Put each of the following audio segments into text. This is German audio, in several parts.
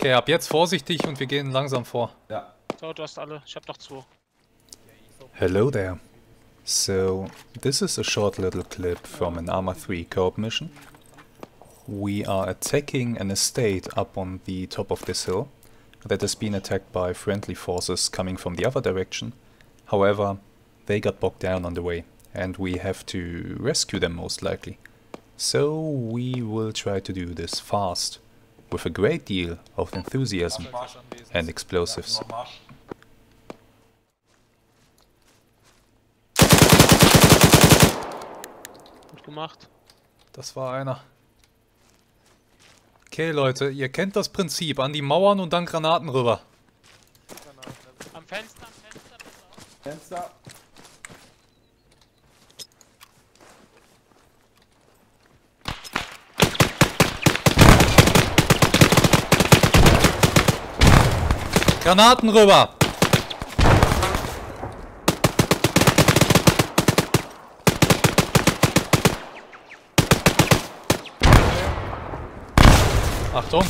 Okay, ab jetzt vorsichtig und wir gehen langsam vor. Ja. So, du hast alle. Ich hab noch 2. Hello there. So, this is a short little clip from an Arma 3 co-op mission. We are attacking an estate up on the top of this hill that has been attacked by friendly forces coming from the other direction. However, they got bogged down on the way, and we have to rescue them most likely. So we will try to do this fast, with a great deal of enthusiasm and explosives. Gut gemacht. Das war einer. Okay Leute, ihr kennt das Prinzip, an die Mauern und dann Granaten rüber. Am Fenster, pass auf. Fenster. Granaten rüber! Achtung!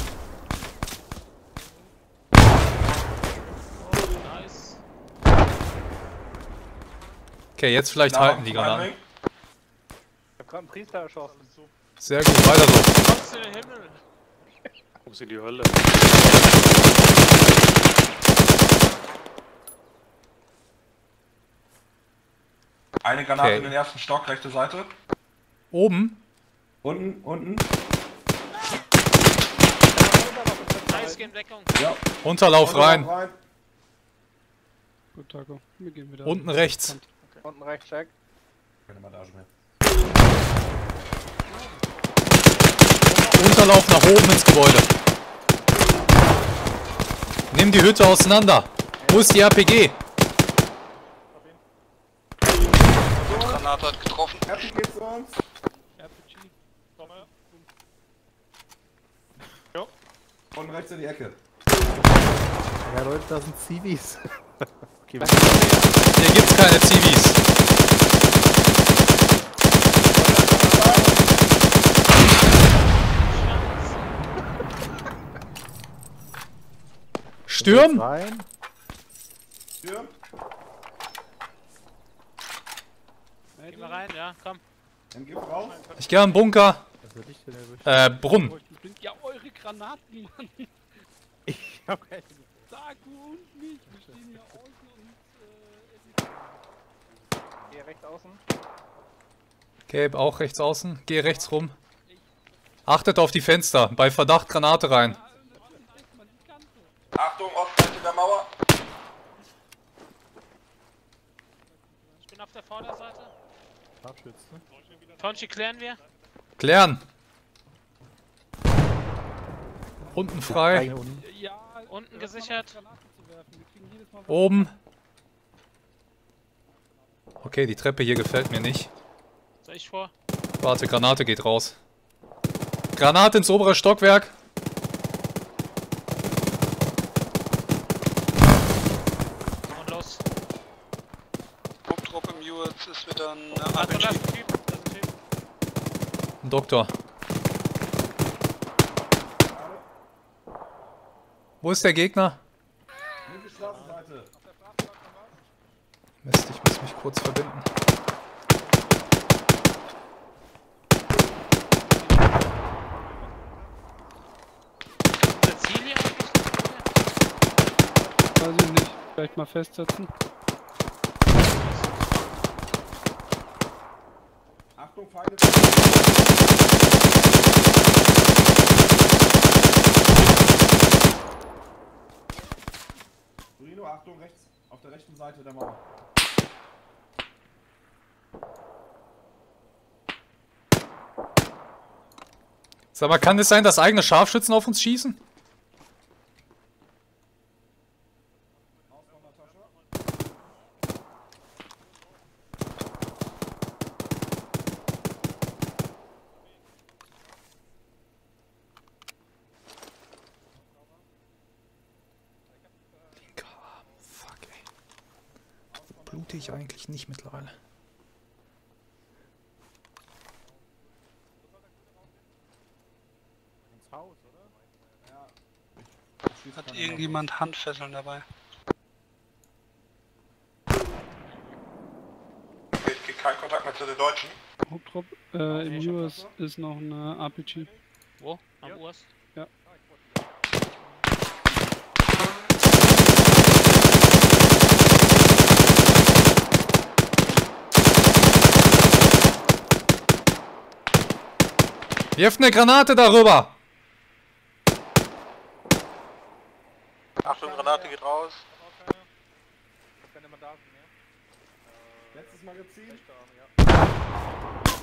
Nice. Okay, jetzt vielleicht halten die Granaten. Ich hab grad einen Priester erschossen. Sehr gut, weiter so. Kommst du in den Himmel? Kommst in die Hölle. Eine Granate Okay. in den ersten Stock, rechte Seite. Oben? Unten. Nice, geh in Deckung. Ja. Unterlauf rein. Gut, Taco. Wir gehen wieder. Unten rechts. Unten rechts, check. Keine Bandage mehr. Unterlauf nach oben ins Gebäude. Nimm die Hütte auseinander. Wo ist die RPG? Granate hat getroffen. Happy geht's zu uns. RPG. Und rechts in die Ecke. Ja Leute, das sind Zivis. Okay, Hier gibt's keine Zivis. Stürm! rein. Tür. Geh mal rein, ja, komm. Dann gib raus. Ich gehe am Bunker. Was will ich denn erwischen? Brunnen. Ja, eure Granaten, Mann. Ich hab keine. Taco und mich. Wir stehen hier außen und Hier rechts außen. Gabe auch rechts außen. Geh rechts rum. Achtet auf die Fenster. Bei Verdacht Granate rein. Achtung, Ostseite der Mauer. Ich bin auf der Vorderseite. Scharfschützen. Tonchi, klären wir? Klären. Unten frei. Eine unten. Ja, Unten gesichert. Granaten zu werfen. Wir kriegen jedes Mal. Oben. Okay, die Treppe hier gefällt mir nicht. Soll ich vor? Warte, Granate geht raus. Granate ins obere Stockwerk. Und los. Truppe Mules ist wieder ein Warte, da ist ein Typ. Da ist ein Typ. Ein Doktor. Wo ist der Gegner? Linke Straßenseite. Mist, ich muss mich kurz verbinden. Der Ziel hier eigentlich? Weiß ich nicht. Vielleicht mal festsetzen. Achtung, Feinde. Bruno, Achtung, rechts. Auf der rechten Seite der Mauer. Sag mal, kann es sein, dass eigene Scharfschützen auf uns schießen? Fuck, ey. Blute ich eigentlich nicht mittlerweile. Ins Haus, oder? Ja. Schießt Hat keiner irgendjemand Handfesseln dabei? Ich krieg keinen Kontakt mehr zu den Deutschen. Haupttrupp, im US ist noch eine RPG. Wo? Am US? Ja. Wirft eine Granate darüber! Achtung, Granate geht raus. Wenn immer da sind, ja. Letztes Magazin.